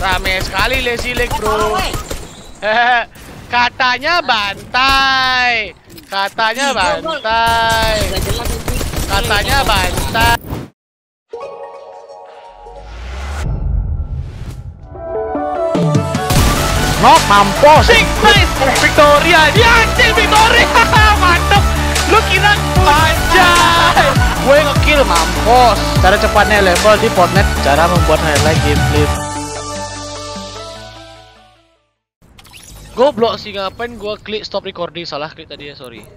Rame sekali Lazy Leg, bro. Katanya bantai. Katanya bantai. Katanya bantai. Nok mampus. Nice Victoria. Dia anjing Victoria. Mantap. Lu kira anjay. Gue ngekill mampus. Cara cepatnya level di Fortnite. Cara membuat highlight gameplay. Goblok sih, ngapain gua klik stop recording, salah klik tadi ya, sorry.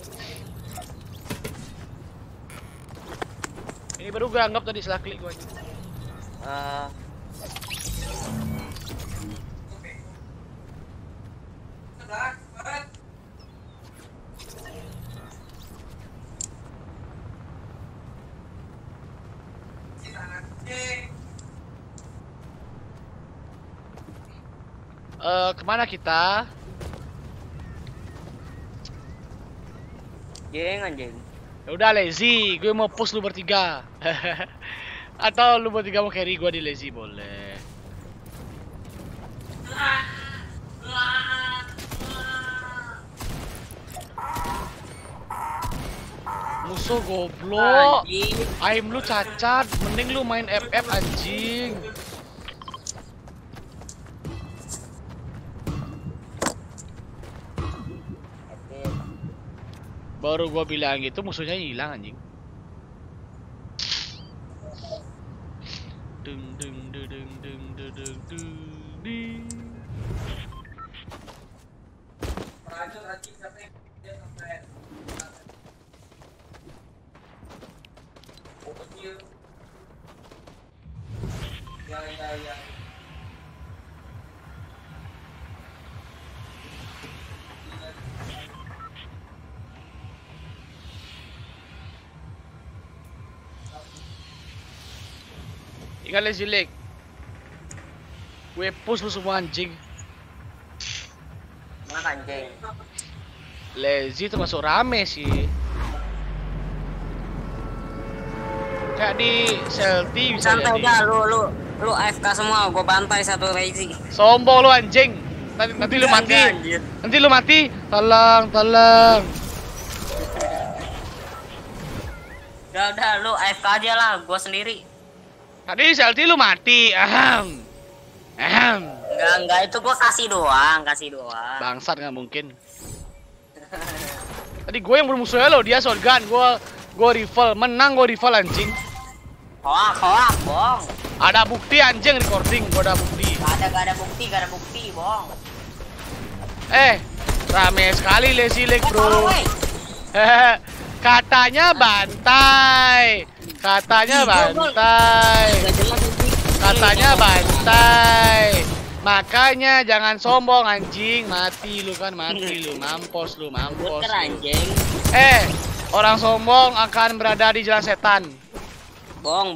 Ini baru gua anggap tadi salah klik gua. Kemana kita? Jeng anjing. Ya udah Lazy, gue mau push lu bertiga. Atau lu bertiga mau carry gue di Lazy, boleh. Musuh goblok. Aim lu cacat, mending lu main FF anjing. Baru gua bilang gitu musuhnya hilang anjing. Dung dung dung dung dung dung dung. Ingat Lazy Leg. Gue push lu semua anjing. Mana anjing? Lazy termasuk rame sih. Kayak di Selti bisa santai jadi. udah lu AFK semua, gua bantai satu Lazy. Sombong lu anjing. Nanti lu mati. Anjir. Nanti lu mati. Tolong. Udah lu AFK aja lah, gua sendiri. Tadi Selti lu mati. Enggak itu gua kasih doang. Bangsat nggak mungkin. Tadi gue yang bermusuhnya lo, dia shotgun, gue rifle, menang gue rifle anjing. Hoak, bong. Ada bukti anjing recording, gue ada bukti. Gak ada bukti, bong. Rame sekali Lazy Leg, bro. Katanya bantai. Katanya bantai. Makanya jangan sombong anjing, mati lu, mampus lu. Anjing. Orang sombong akan berada di jalan setan. Bong.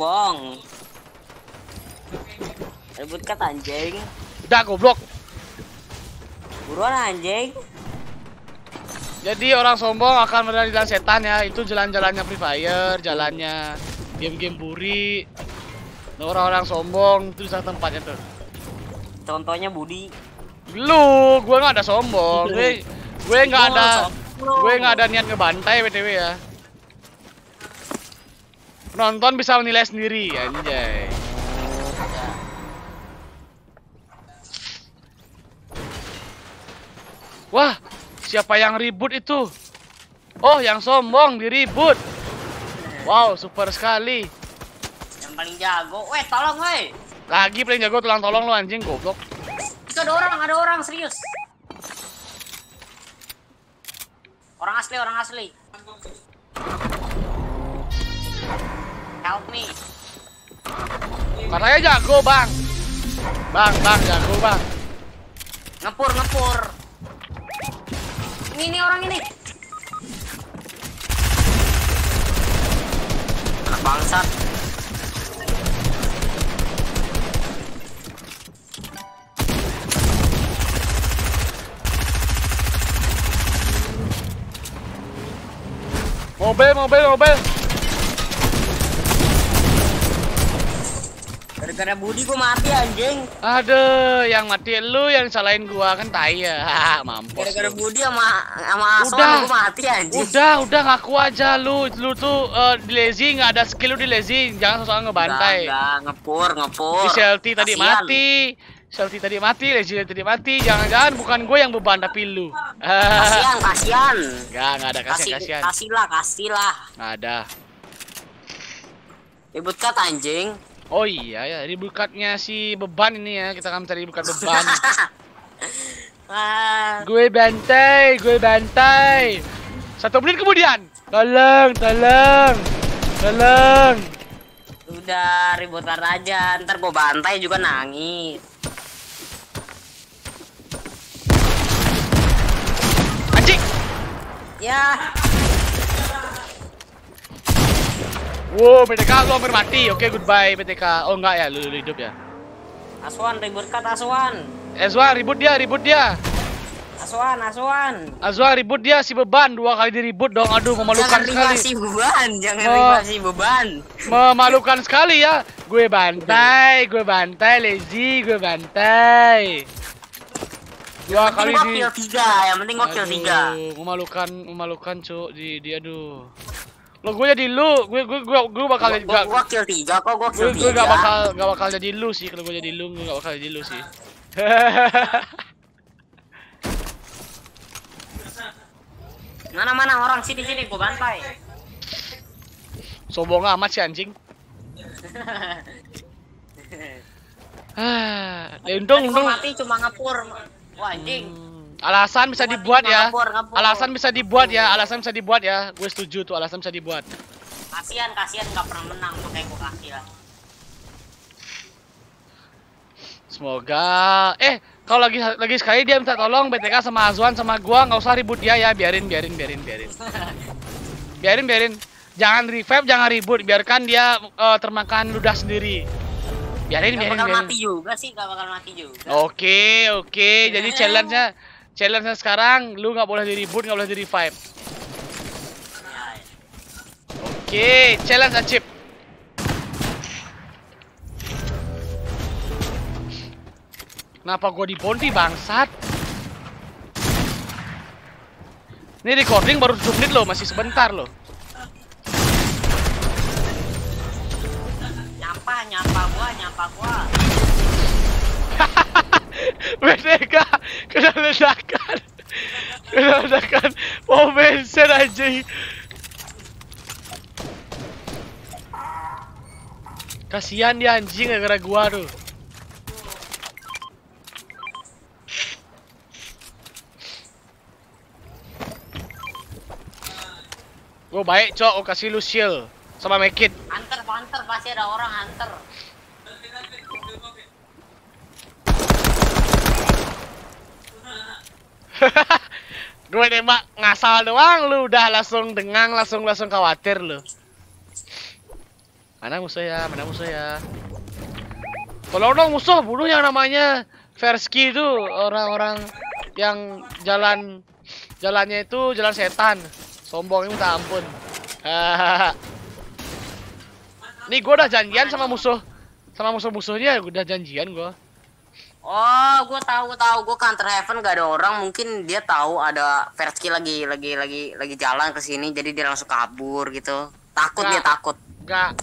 Ribut kat anjing. Udah goblok. Buruan anjing. Jadi orang sombong akan berada di jalan setan ya. Itu jalan-jalannya Free Fire, jalannya game-game buri. Orang-orang sombong itu di tempatnya tuh. Contohnya Budi. Lu, gue nggak ada sombong. Gue nggak ada niat ngebantai BTW ya. Nonton bisa menilai sendiri, anjay. Wah, siapa yang ribut itu? Oh, yang sombong diribut. Wow, super sekali. Yang paling jago. Tolong weh. Lagi paling jago tolong lu anjing goblok. Itu ada orang serius. Orang asli. Help me. Katanya jago, Bang. Bang, jago, Bang. Ngepur. Ini orang ini. Anak bangsat. Mobil. Dari Gara-gara Budi gua mati anjing. Aduh, yang mati lu, yang salahin gua kan tai ya. Mampus. Gara-gara Lu. Budi sama Aswan gua mati anjing. Udah ngaku aja lu tuh di lazy, nggak ada skill lu di lazy, jangan soal ngebantai. Enggak, ngepur. Di Shelty tadi Kasian. mati. Shelty tadi mati, lazy tadi mati. Jangan-jangan bukan gue yang beban tapi lu. Kasian. Enggak ada kasihan. Kasihlah. Nggak ada. Ribut cut anjing. Oh iya ya, ribut cutnya si beban ini ya. Kita akan mencari ribut cut beban. Gue bantai. 1 menit kemudian. Tolong. Udah ributan aja, ntar gua bantai juga nangis. Anjing. Ya. Wow, BTK lu hampir mati. Oke, goodbye BTK. Oh enggak ya, lu hidup ya. Aswan ribut cut Aswan. Azwan ribut dia. Aswan. Azwan ribut dia si beban 2 kali diribut dong. Aduh, memalukan sekali. Jangan ribasi beban. Memalukan sekali ya. Gue bantai, lazy, gue bantai. 2 kali di kill 3, yang penting gua kill 3. Memalukan cuk di aduh. Lo gue jadi lu, gue bakal Gua kill 3 kok, gua kill 3. Gue gak bakal jadi lu sih. Kalau gue jadi lu, gue gak bakal jadi lu sih. Mana orang sini gua bantai. Sombong amat sih anjing. Untung. Mati cuma ngepur. Wah anjing. Alasan bisa dibuat ya. Ngapur. Alasan bisa dibuat ya. Gue setuju tuh, alasan bisa dibuat. Kasian nggak pernah menang, makanya gua kasih lah. Semoga kalau lagi sekali dia minta tolong BTK sama Azwan sama gua, nggak usah ribut dia ya. Biarin. Jangan revive, jangan ribut, biarkan dia termakan ludah sendiri. Biarin. Gak bakal mati juga sih. Oke. Jadi challenge-nya sekarang lu nggak boleh di-reboot, nggak boleh di-revive. Oke, challenge achieve. Kenapa gua dibounty bangsat? Ini recording baru 7 menit loh, masih sebentar loh. Nyapa gua. BTK kena ledakan mau bensin anjing. Kasihan dia anjing gara-gara gua tuh. Gua baik cok, gua kasih lu shield sama make it. Hunter pasti ada orang hunter. Gue nembak ngasal doang lu udah langsung dengang, langsung khawatir lu. Mana musuh ya? Tolong dong musuh, bunuh yang namanya Versky itu, orang-orang yang jalannya itu jalan setan. Sombongnya minta ampun. Nih gue udah janjian sama musuhnya, udah janjian gue. Oh, gue tahu. Gue counter heaven gak ada orang, mungkin dia tahu ada Versky lagi jalan ke sini, jadi dia langsung kabur gitu. Dia takut. Enggak.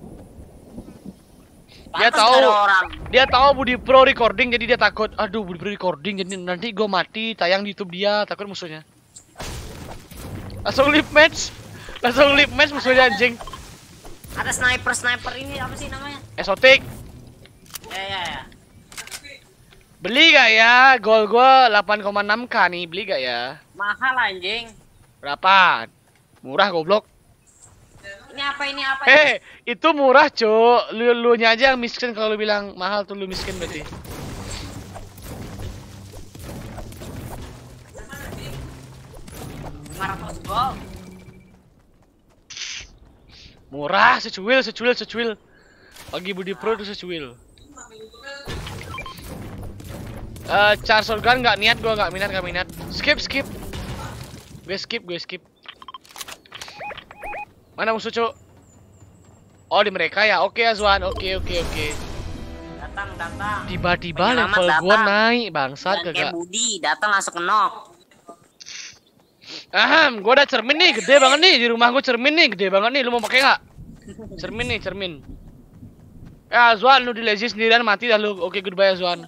Dia tahu Budi Pro recording, jadi dia takut. Aduh, Budi Pro recording, jadi nanti gue mati tayang di YouTube dia, takut musuhnya. Langsung live match musuhnya anjing. Ada sniper ini apa sih namanya? Exotic. Ya. Beli gak ya? Gol gua 8,6k nih, beli gak ya? Mahal anjing. Berapa? Murah goblok. Ini apa? Itu murah, Cuk. Lu nya aja yang miskin kalau lu bilang mahal tuh, lu miskin berarti. Gol. Murah, secuil. Bagi Budi Pro itu secuil. Charge shotgun nggak niat, gua nggak minat. Skip. Gue skip. Mana musuh, Cuk? Oh, di mereka ya. Oke, Azwan. Oke. Datang. Tiba-tiba Penyelamat level gua datang. naik, bangsat Dan kayak kagak. Budi datang langsung knock. Gua ada cermin nih, gede banget nih di rumah gua cermin nih, gede banget nih. Lu mau pakai nggak? Cermin nih, cermin. Ya, Azwan, lu di lazy sendirian mati dah lu. Oke, goodbye Azwan.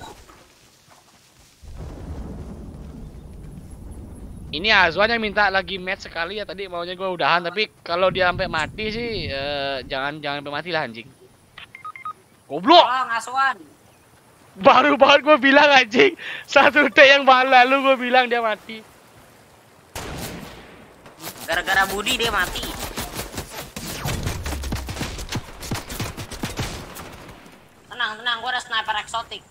Ini Azwan yang minta lagi match sekali ya tadi maunya gua udahan, tapi kalau dia sampai mati sih jangan sampai mati lah anjing. Goblok. Tolong Aswan. Baru banget gua bilang anjing. Satu detik yang lalu gua bilang dia mati. Gara-gara Budi dia mati. Tenang, gua ada sniper eksotik.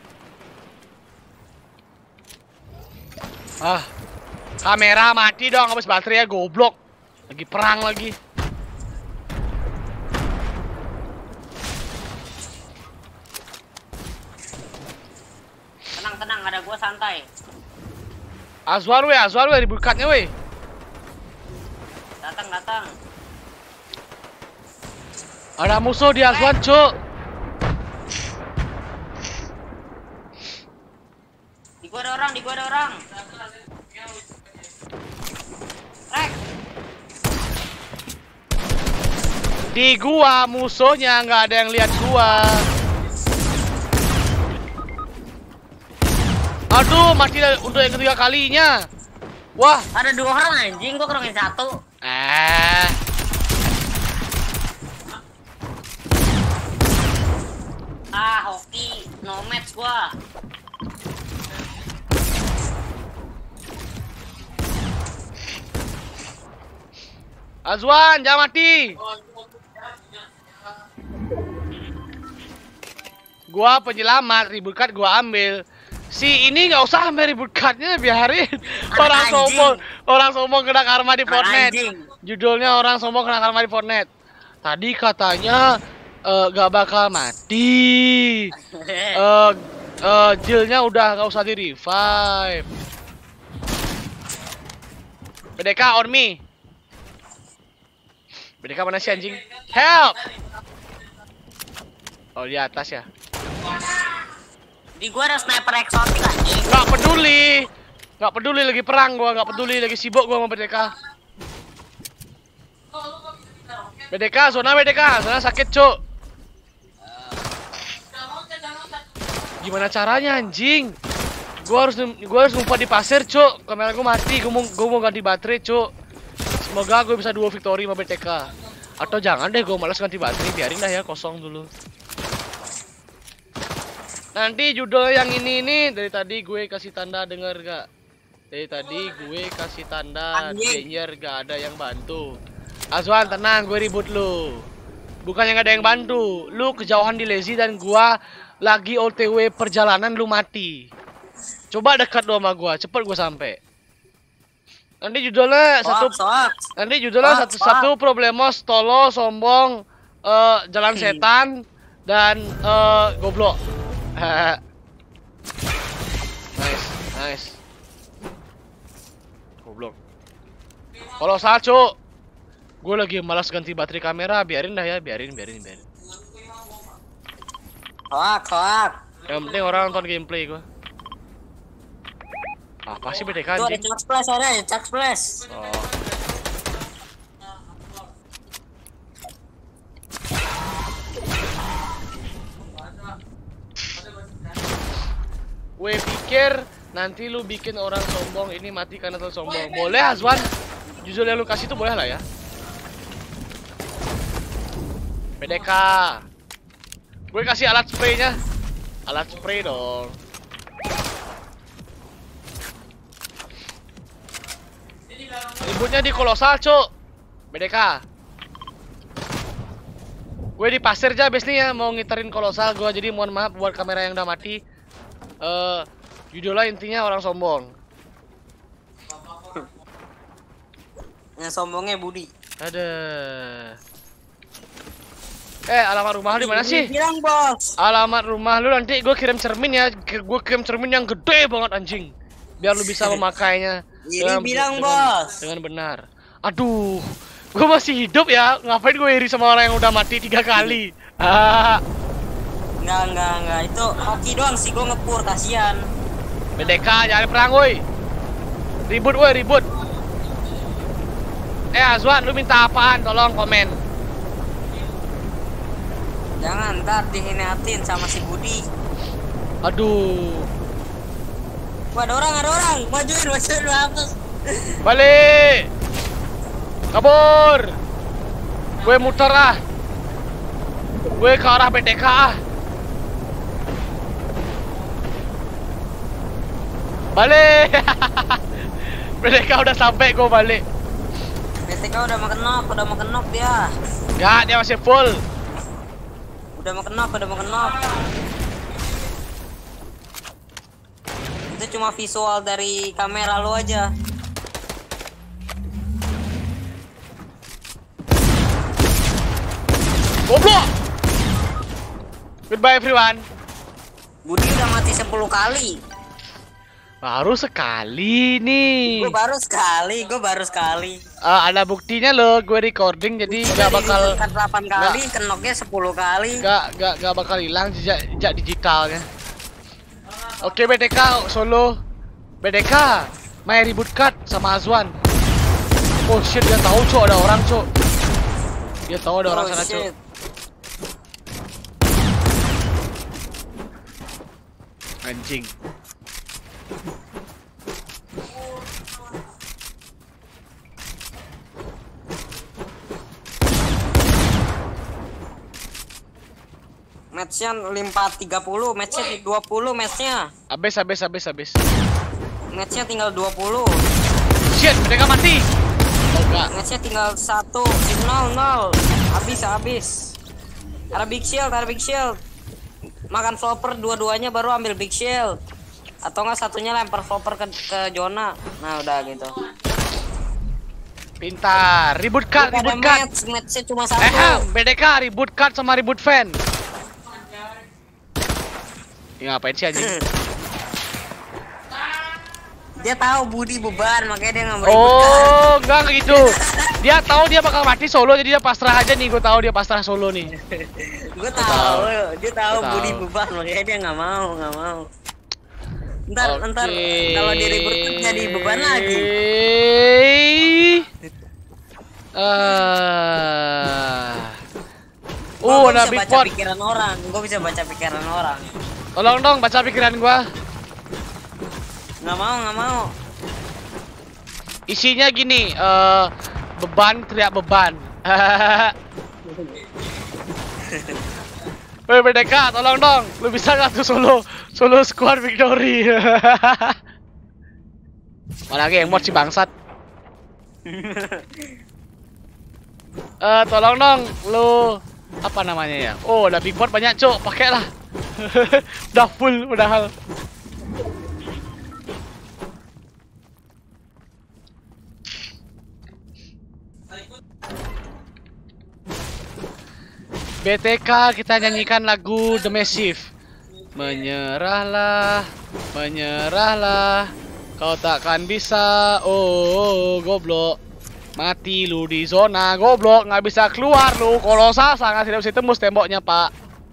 Kamera mati dong, habis baterai ya goblok. Lagi perang lagi. Tenang, ada gua santai. Azwan we ributkannya we. Datang. Ada musuh di Azwan, cuk. Di gua ada orang. Rek. Di gua musuhnya nggak ada yang lihat gua. Aduh, mati untuk yang ketiga kalinya. Wah, Ada 2 orang anjing, gua kerongin 1. Hoki, no match gua. Azwan, jangan mati. Gua penyelamat, ribut card gua ambil. Si ini nggak usah ambil ribut cardnya, biarin. Orang sombong kena karma di Fortnite. Judulnya orang sombong kena karma di Fortnite. Tadi katanya gak bakal mati. Jillnya udah nggak usah di revive. BDK on me. BDK mana sih anjing? Help! Oh di atas ya. Di gua ada sniper eksotik anjing. Nggak peduli lagi perang gua, nggak peduli lagi sibuk gua sama BDK. BDK, zona sakit cuk. Gimana caranya anjing? Gua harus ngumpet di pasir cuk. Kamera gua mati, gua mau ganti baterai cuk. Semoga gue bisa duo victory sama BTK. Atau jangan deh, gue males ganti baterai, biarin dah ya kosong dulu. Nanti judul yang ini dari tadi gue kasih tanda, denger gak? Dari tadi gue kasih tanda danger gak ada yang bantu. Azwan tenang, gue ribut lu. Bukan yang ada yang bantu. Lu kejauhan di lazy dan gua lagi OTW perjalanan lu mati. Coba dekat lu sama gua, cepet gua sampai. Nanti judulnya satu problemos, tolo, sombong, jalan setan dan goblok. Nice. Goblok. Kalau Salco, gue lagi malas ganti baterai kamera, biarin dah ya, biarin. Hoak. Yang penting orang nonton gameplay gue. Apa sih BDK Tuh ada anjing? Chuck Splash. Oh. Gue pikir nanti lu bikin orang sombong ini mati karena terlalu sombong. Boleh Azwan? Judul yang lu kasih itu boleh lah ya. BDK. Gue kasih alat spraynya. Alat spray dong. Ributnya di kolosal, cuk. BDK. Gue di pasir aja abis nih ya, mau ngiterin kolosal gue, jadi mohon maaf buat kamera yang udah mati. Judulnya intinya orang sombong. Yang sombongnya Budi. Ada. Alamat rumah lu di mana sih? Bilang bos. Alamat rumah lu nanti gue kirim cermin ya. Gue kirim cermin yang gede banget anjing. Biar lu bisa memakainya. Bilang bos. Dengan benar. Aduh, gue masih hidup ya. Ngapain gue iri sama orang yang udah mati 3 kali? Enggak. Itu hoki doang sih, gue ngepur, kasihan. BDK jangan perang woi. Ribut woi, ribut. Azwan, lu minta apaan? Tolong komen. Jangan, ntar dihinatin sama si Budi. Aduh. Wah, ada orang. Majuin hapus. Balik. Kabur. Gue muter ah. Gue ke arah BDK ah. Balik. BDK udah sampai, gue balik. BTK udah mau kenok dia. Enggak, dia masih full. Udah mau kenok. Itu cuma visual dari kamera lu aja. Goblok. Goodbye everyone. Budi udah mati 10 kali. Baru sekali nih. Gue baru sekali. Ada buktinya loh, gue recording jadi nggak bakal 8 kali, kenoknya 10 kali. Nggak bakal hilang jejak digitalnya. Oke BDK solo. BDK main ribut cut sama Azwan. Oh shit, dia tahu cok ada orang cok. Dia tahu ada orang sana cok. Anjing. Matchnya 5-30, matchnya 20 matchnya. Habis. Matchnya tinggal 20. Shit, mereka mati. Oh enggak. Matchnya tinggal 1, 0. Habis. Ada big shield. Makan flopper dua-duanya baru ambil big shield. Atau enggak satunya lempar flopper ke zona. Nah, udah gitu. Pintar. Ribut cut. Matchnya cuma 1. BDK ribut cut sama ribut fan. Ya ngapain sih anjing? Dia tahu Budi beban, makanya dia nggak meributkan. Oh, enggak gitu. Dia tahu dia bakal mati solo, jadi dia pasrah aja nih. Gue tahu dia pasrah solo nih. Gue tahu, dia tahu Budi beban, makanya dia nggak mau. Ntar kalau dia ribut jadi beban lagi. Ada big pot. Gue bisa baca pikiran orang. Tolong dong baca pikiran gua. Nggak mau. Isinya gini, beban teriak beban. Woi BDK, tolong dong. Lu bisa nggak tuh solo squad victory? Mana lagi yang mod si bangsat? Tolong dong, lu apa namanya ya? Oh, ada big pot banyak cok, pakailah. Udah full, udah hal. BTK kita nyanyikan lagu The Massive. Menyerahlah, kau takkan bisa. Oh, goblok. Mati lu di zona, goblok, nggak bisa keluar lu. Kolosal sangat tidak bisa tembus temboknya, Pak.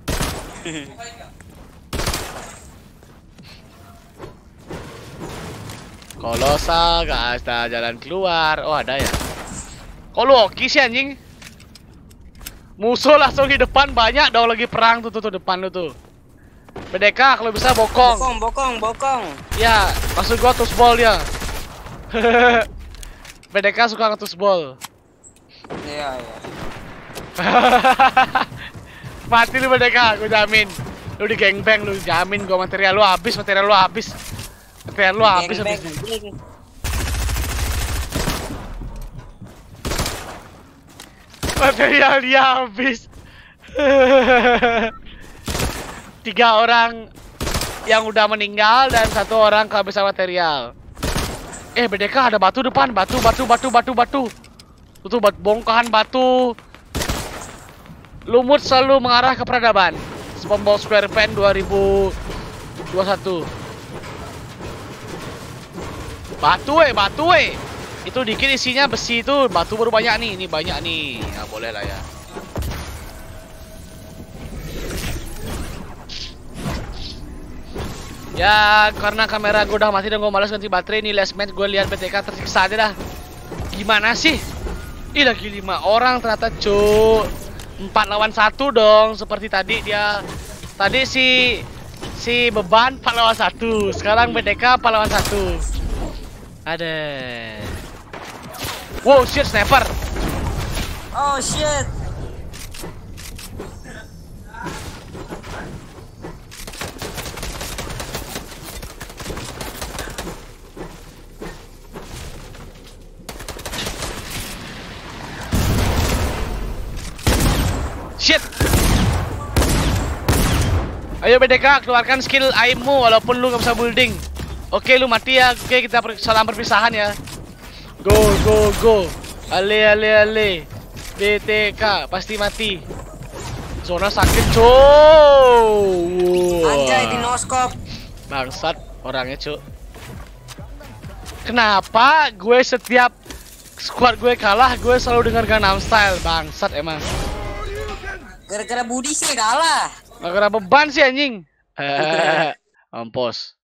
Kolosal gak ada jalan keluar. Oh, ada ya. Kok lu oke sih anjing? Musuh langsung di depan banyak dong, lagi perang tuh depan lu tuh. BDK kalau bisa bokong. Bokong. Ya, maksud gua tusbol dia. BDK suka ngetusbol. Iya. Mati lu BDK, gua jamin. Lu di gangbang lu, jamin gua material lu habis. Material lu habis. Material dia habis. 3 orang yang udah meninggal dan 1 orang kehabisan material. BDK ada batu depan, batu. Itu bongkahan batu. Lumut selalu mengarah ke peradaban. SpongeBob SquarePants 2021. Batu. Itu dikit isinya besi itu, batu baru banyak nih. Ini banyak nih. Ya boleh lah ya. Ya karena kamera gue udah mati dan gue males ganti baterai nih last match gue lihat BTK tersiksa aja dah. Gimana sih? Ih lagi 5 orang ternyata cu. 4 lawan 1 dong seperti tadi dia. Tadi si beban 4 lawan 1. Sekarang BTK 4 lawan 1. Ada. Wow shit sniper. Oh shit. Shit. Ayo BDK keluarkan skill aimmu walaupun lu gak bisa building. Oke lu mati ya. Oke kita salam perpisahan ya. Go go go. Ale ale ale. BTK pasti mati. Zona sakit cow. Anjay di noskop. Bangsat orangnya cu. Kenapa gue setiap squad gue kalah gue selalu dengar Gangnam Style bangsat emang. Gara-gara Budi sih kalah. Gak kena beban sih anjing. Mampus.